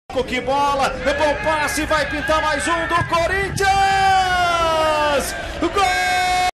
Que bola, bom passe, vai pintar mais um do Corinthians!